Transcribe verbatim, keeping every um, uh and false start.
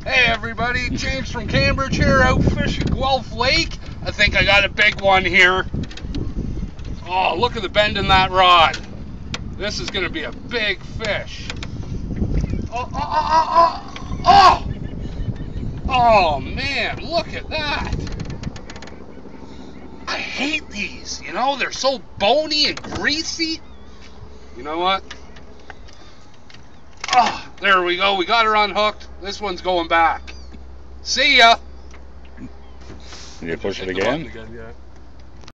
Hey everybody, James from Cambridge here, out fishing Guelph Lake. I think I got a big one here. Oh, look at the bend in that rod. This is going to be a big fish. Oh, oh, oh, oh, oh, oh! Oh man, look at that. I hate these, you know, they're so bony and greasy. You know what? Oh, there we go. We got her unhooked. This one's going back. See ya. Can you push it again? again yeah.